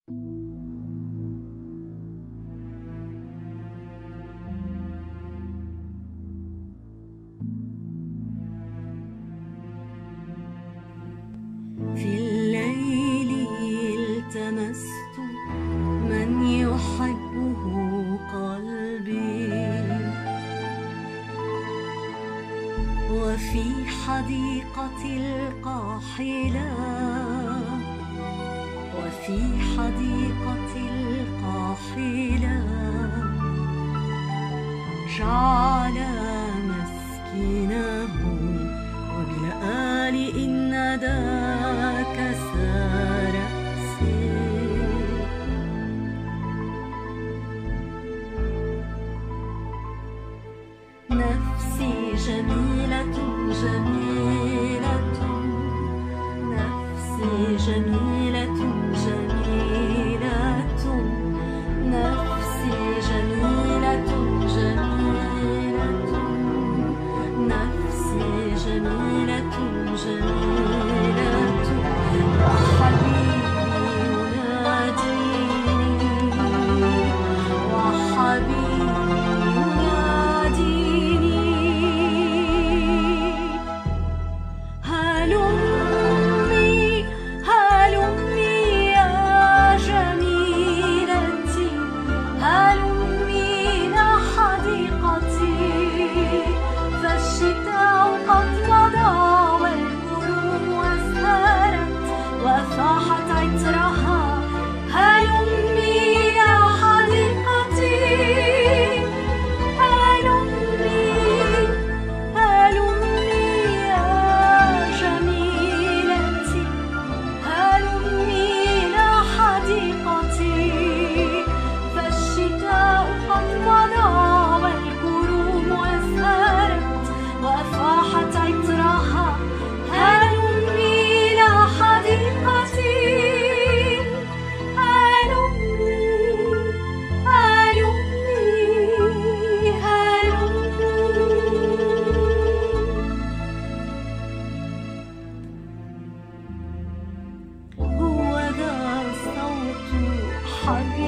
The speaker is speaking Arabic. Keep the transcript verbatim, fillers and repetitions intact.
في الليل التمست من يحبه قلبي، وفي حديقة القاحلة وفي حديقة القاحلة جعل مسكينه وبالآل إن نداك سرأسي. نفسي جميلة جميلة نفسي جميلة جميلة نفسي جميلة جميلة نفسي جميلة جميلة وحبيبي يناديني وحبيبي يناديني هلمي هلمي يا جميلتي هلمي إلى حديقتي فالشتاء قد مضى والغروم أزهرت وأفاحت عطرها هلمي إلى حديقتي هلمي هلمي يا جميلتي هلمي إلى حديقتي فالشتاء قد مضى والغروم أزهرت وأفاحت عطرها هلمي إلى حديقتي هلمي هلمي هلمي هو ذا صوت حبيبي